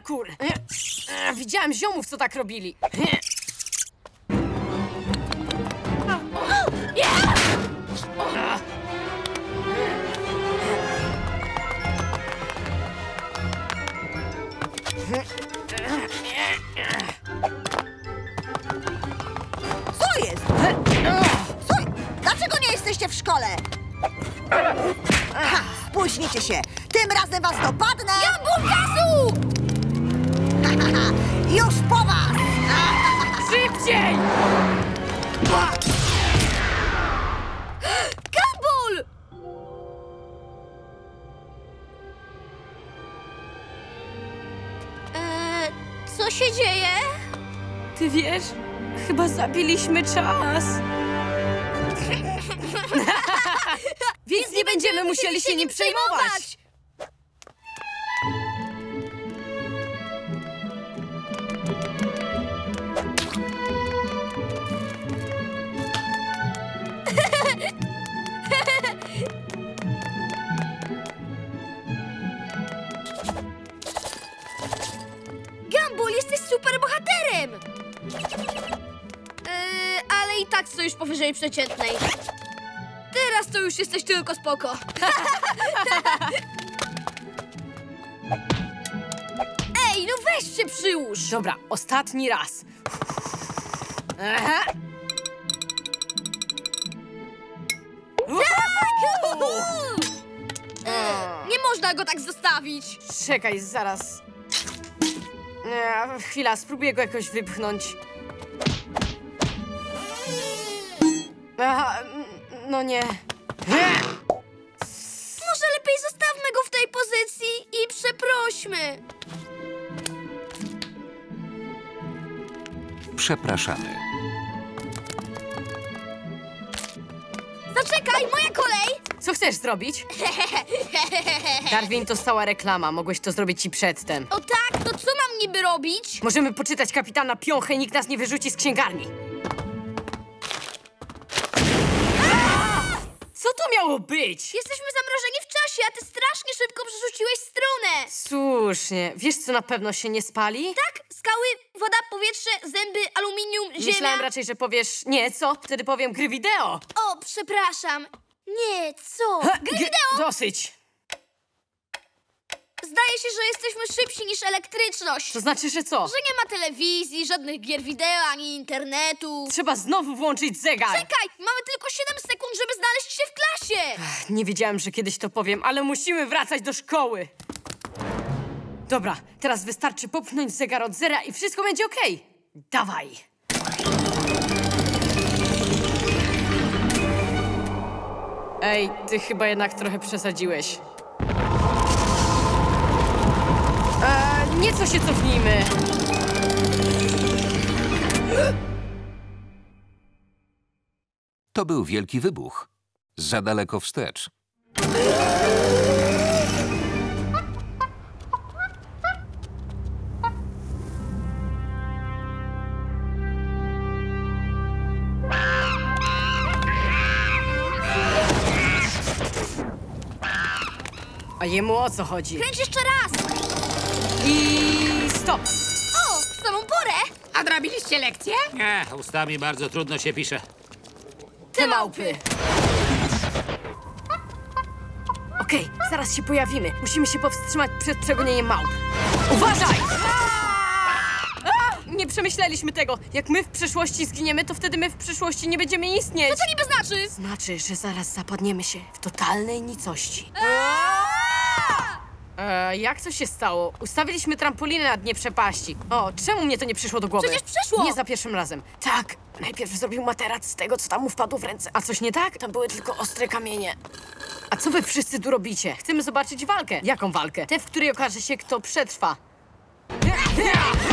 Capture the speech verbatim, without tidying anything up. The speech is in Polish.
parkour! Widziałem ziomów, co tak robili. Co jest? Stój! Dlaczego nie jesteście w szkole? Ha, spóźnicie się! Tym razem was dopadnę! Gumball, gazu! Już po was! Szybciej! Gumball! Eee, co się dzieje? Ty wiesz, chyba zabiliśmy czas. Więc nie będziemy musieli się nim przejmować. Gumball, jesteś super bohaterem! Eee, ale i tak stoisz powyżej przeciętnej. Teraz to już jesteś tylko spoko. Ej, no weź się przyłóż! Dobra, ostatni raz. Aha. Eee, nie można go tak zostawić. Czekaj, zaraz. E, chwila, spróbuję go jakoś wypchnąć. Aha, no nie. Może lepiej zostawmy go w tej pozycji i przeprośmy. Przepraszamy. Zaczekaj, moja kolej! Co chcesz zrobić? Darwin, to stała reklama. Mogłeś to zrobić i przedtem. O tak, to co mam niby robić? Możemy poczytać kapitana Piąchę i nikt nas nie wyrzuci z księgarni. Co to miało być? Jesteśmy zamrożeni w czasie, a ty strasznie szybko przerzuciłeś stronę. Słusznie. Wiesz, co na pewno się nie spali? Tak, skały, woda, powietrze, zęby, aluminium, ziemia. Myślałem raczej, że powiesz nie, co? Wtedy powiem gry wideo. O, przepraszam. Nie, co? Ha, Gry g- wideo! Dosyć. Zdaje się, że jesteśmy szybsi niż elektryczność. To znaczy, że co? Że nie ma telewizji, żadnych gier wideo, ani internetu. Trzeba znowu włączyć zegar. Czekaj, mamy tylko siedem sekund, żeby znaleźć się w klasie. Nie wiedziałem, że kiedyś to powiem, ale musimy wracać do szkoły. Dobra, teraz wystarczy popchnąć zegar od zera i wszystko będzie okej. Dawaj. Ej, ty chyba jednak trochę przesadziłeś. Eee, nieco się cofnijmy. To był wielki wybuch. Za daleko wstecz. A jemu o co chodzi? Kręć jeszcze raz. I stop! O, w samą porę. Odrobiliście lekcję? Nie, ustami bardzo trudno się pisze. Te małpy! Okej, zaraz się pojawimy. Musimy się powstrzymać przed przegonieniem małp. Uważaj! A! Nie przemyśleliśmy tego. Jak my w przeszłości zginiemy, to wtedy my w przyszłości nie będziemy istnieć. Co to niby znaczy? Znaczy, że zaraz zapadniemy się w totalnej nicości. E, jak to się stało? Ustawiliśmy trampolinę na dnie przepaści. O, czemu mnie to nie przyszło do głowy? Przecież przyszło! Nie za pierwszym razem. Tak, najpierw zrobił materac z tego, co tam mu wpadło w ręce. A coś nie tak? Tam były tylko ostre kamienie. A co wy wszyscy tu robicie? Chcemy zobaczyć walkę. Jaką walkę? Tę, w której okaże się, kto przetrwa.